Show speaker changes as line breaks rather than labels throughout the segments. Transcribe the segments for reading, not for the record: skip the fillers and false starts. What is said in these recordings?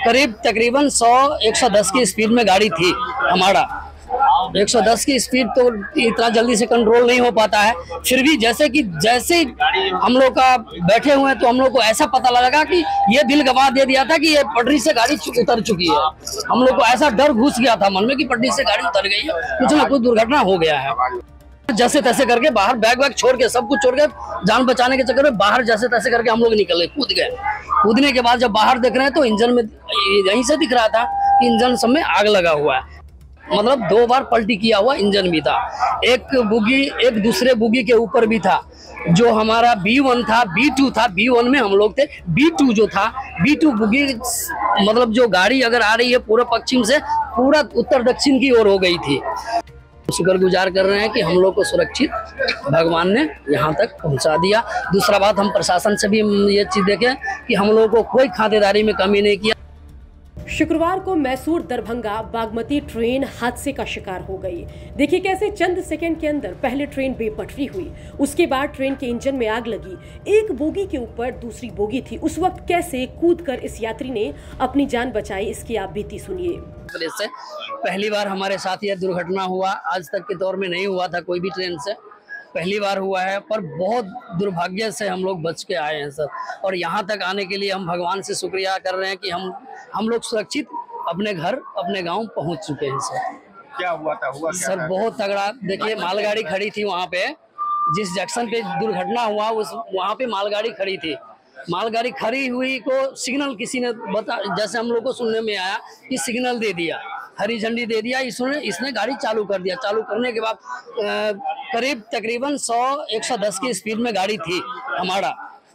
करीब तकरीबन 100-110 की स्पीड में गाड़ी थी हमारा। 110 की स्पीड तो इतना जल्दी से कंट्रोल नहीं हो पाता है, फिर भी जैसे हम लोग का बैठे हुए हैं तो हम लोग को ऐसा पता लगा कि ये दिल गवा दे दिया था कि ये पटरी से गाड़ी उतर चुकी है। हम लोग को ऐसा डर घुस गया था मन में कि पटरी से गाड़ी उतर गई है, कुछ ना कुछ दुर्घटना हो गया है। जैसे तैसे करके बाहर बैग छोड़ के सब कुछ छोड़ के जान बचाने के चक्कर में बाहर जैसे तैसे करके हम लोग निकले, कूद गए। कूदने के बाद जब बाहर देख रहे हैं तो इंजन में यहीं से दिख रहा था कि इंजन सब में आग लगा हुआ है, मतलब 2 बार पलटी किया हुआ इंजन भी था। एक बुगी एक दूसरे बुगी के ऊपर भी था। जो हमारा B1 था, B2 था, B1 में हम लोग थे, B2 जो था, B2 बुगी मतलब जो गाड़ी अगर आ रही है पूरा पश्चिम से पूरा उत्तर दक्षिण की ओर हो गई थी। शुक्रगुजार कर रहे हैं कि हम लोग को सुरक्षित भगवान ने यहाँ तक पहुँचा दिया। दूसरा बात, हम प्रशासन से भी ये चीज़ देखें कि हम लोगों को कोई खातिरदारी में कमी नहीं किया।
शुक्रवार को मैसूर दरभंगा बागमती ट्रेन हादसे का शिकार हो गई। देखिए कैसे चंद सेकंड के अंदर पहले ट्रेन बेपटरी हुई, उसके बाद ट्रेन के इंजन में आग लगी। एक बोगी के ऊपर दूसरी बोगी थी, उस वक्त कैसे कूदकर इस यात्री ने अपनी जान बचाई, इसकी आप बीती सुनिए।
से पहली बार हमारे साथ यह दुर्घटना हुआ, आज तक के दौर में नहीं हुआ था कोई भी ट्रेन से, पहली बार हुआ है। पर बहुत दुर्भाग्य से हम लोग बच के आए हैं सर, और यहाँ तक आने के लिए हम भगवान से शुक्रिया कर रहे हैं कि हम लोग सुरक्षित अपने घर अपने गांव पहुँच चुके हैं सर।
क्या हुआ था?
सर बहुत तगड़ा। देखिए मालगाड़ी खड़ी थी वहाँ पे, जिस जंक्शन पे दुर्घटना हुआ वहाँ पे मालगाड़ी खड़ी थी। मालगाड़ी खड़ी हुई को सिग्नल किसी ने जैसे हम लोग को सुनने में आया कि सिग्नल दे दिया, हरी झंडी दे दिया, इसने गाड़ी चालू कर दिया। चालू करने के बाद करीब तकरीबन 100-110 की स्पीड में गाड़ी थी हमारा।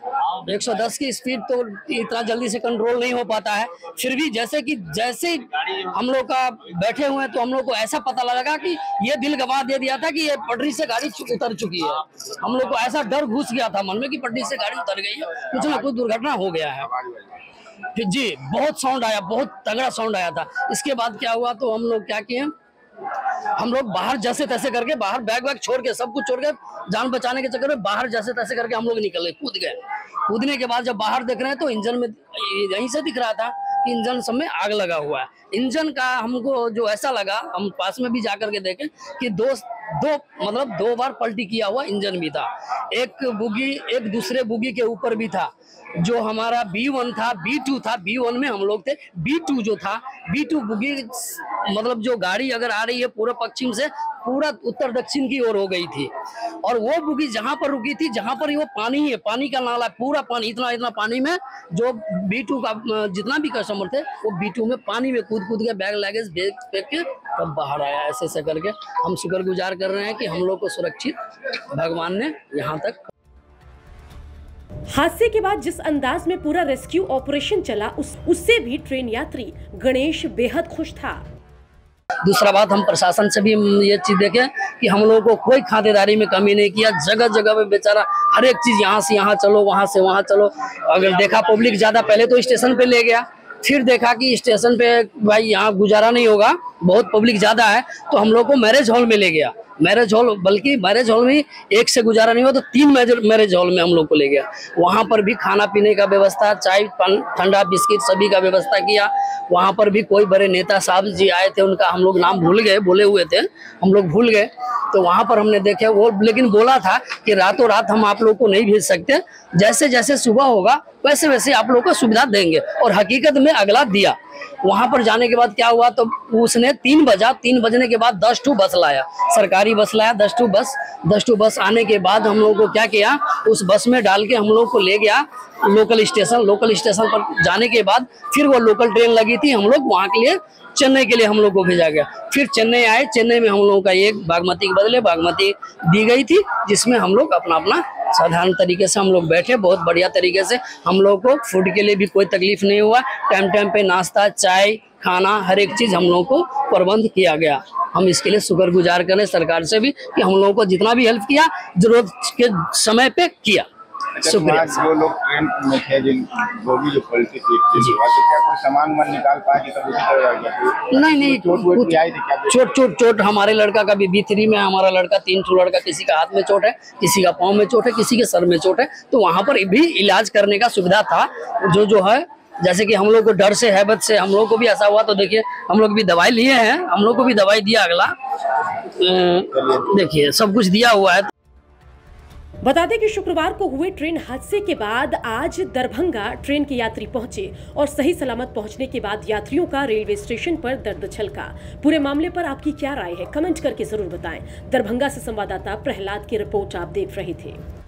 110 की स्पीड तो इतना जल्दी से कंट्रोल नहीं हो पाता है, फिर भी जैसे हम लोग का बैठे हुए हैं तो हम लोग को ऐसा पता लगा कि ये दिल गवा दे दिया था कि ये पटरी से गाड़ी उतर चुकी है। हम लोग को ऐसा डर घुस गया था मन में कि पटरी से गाड़ी उतर गई है, कुछ ना कुछ दुर्घटना हो गया है। फिर जी बहुत साउंड आया, बहुत तगड़ा साउंड आया था। इसके बाद क्या हुआ तो हम लोग क्या किए, हम लोग बाहर जैसे तैसे करके बाहर बैग छोड़ के सब कुछ छोड़ के जान बचाने के चक्कर में बाहर जैसे तैसे करके हम लोग निकले, कूद गए। कूदने के बाद जब बाहर देख रहे हैं तो इंजन में यहीं से दिख रहा था कि इंजन सब में आग लगा हुआ है। इंजन का हमको जो ऐसा लगा, हम पास में भी जाकर के देखें कि दो बार पलटी किया हुआ इंजन भी था। एक दूसरे बुगी के ऊपर भी था। जो हमारा B1 था, B2 था, B1 में हम लोग थे, B2 जो था, B2 बुगी मतलब जो गाड़ी अगर आ रही है पूरा पश्चिम से पूरा उत्तर दक्षिण की ओर हो गई थी। और वो बुगी जहाँ पर रुकी थी, जहाँ पर वो पानी है, पानी का नाला, पूरा पानी, इतना पानी में जो B2 का जितना भी कस्टमर थे वो B2 में पानी में कूद के बैग लगेज फेंक के तब बाहर आया। ऐसे करके हम शुक्रगुजार कर रहे हैं कि हम लोग को सुरक्षित भगवान ने यहाँ तक।
हादसे के बाद जिस अंदाज में पूरा रेस्क्यू ऑपरेशन चला, उससे भी ट्रेन यात्री गणेश बेहद खुश था।
दूसरा बात, हम प्रशासन से भी ये चीज देखें कि हम लोगों को कोई खातिरदारी में कमी नहीं किया। जगह जगह पे बेचारा हर एक चीज, यहाँ से यहाँ चलो, वहाँ से वहाँ चलो। अगर देखा पब्लिक ज्यादा, पहले तो स्टेशन पे ले गया, फिर देखा कि स्टेशन पे भाई यहाँ गुजारा नहीं होगा, बहुत पब्लिक ज्यादा है, तो हम लोग को मैरिज हॉल में ले गया। मैरिज हॉल, बल्कि मैरिज हॉल में एक से गुजारा नहीं हुआ तो 3 मैरिज हॉल में हम लोग को ले गया। वहाँ पर भी खाना पीने का व्यवस्था, चाय ठंडा बिस्किट सभी का व्यवस्था किया। वहाँ पर भी कोई बड़े नेता साहब जी आए थे, उनका हम लोग नाम भूल गए, बोले हुए थे, हम लोग भूल गए। तो वहाँ पर हमने देखे वो, लेकिन बोला था कि रातों रात हम आप लोग को नहीं भेज सकते, जैसे जैसे सुबह होगा वैसे वैसे आप लोग को सुविधा देंगे, और हकीकत में अगला दिया। वहां पर जाने के बाद क्या हुआ तो उसने 3 बजने के बाद 10 ठू बस लाया, सरकारी बस लाया, 10 ठू बस आने के बाद हम लोग को क्या किया, उस बस में डाल के हम लोग को ले गया लोकल स्टेशन पर। जाने के बाद फिर वो लोकल ट्रेन लगी थी, हम लोग वहाँ के लिए चेन्नई के लिए हम लोग को भेजा गया। फिर चेन्नई आए, चेन्नई में हम लोगों का एक बागमती के बदले बागमती दी गई थी, जिसमें हम लोग अपना साधारण तरीके से हम लोग बैठे, बहुत बढ़िया तरीके से। हम लोग को फूड के लिए भी कोई तकलीफ नहीं हुआ, टाइम पे नाश्ता, चाय, खाना, हर एक चीज़ हम लोगों को प्रबंध किया गया। हम इसके लिए शुक्रगुजार करें सरकार से भी कि हम लोगों को जितना भी हेल्प किया जरूरत के समय पे किया। शुक्रिया।
जो लोग ट्रेन में थे, जिन बोगी जो पलटी थी, तो क्या कोई सामान निकाल पाए कि सब उसी तरह रह गया?
नहीं, चोट हमारे लड़का का भी B3 में, हमारा लड़का 3 ठो लड़का, किसी का हाथ में चोट है, किसी का पाँव में चोट है, किसी के सर में चोट है। तो वहाँ पर भी इलाज करने का सुविधा था, जो है जैसे कि हम लोग को डर से हैबत से हम लोग को भी ऐसा हुआ, तो देखिए हम लोग भी दवाई लिए हैं, हम लोग को भी दवाई दिया अगला, देखिए सब कुछ दिया हुआ है।
बता दें कि शुक्रवार को हुए ट्रेन हादसे के बाद आज दरभंगा ट्रेन के यात्री पहुंचे और सही सलामत पहुंचने के बाद यात्रियों का रेलवे स्टेशन पर दर्द छलका। पूरे मामले पर आपकी क्या राय है, कमेंट करके जरूर बताएं। दरभंगा से संवाददाता प्रहलाद की रिपोर्ट आप देख रहे थे।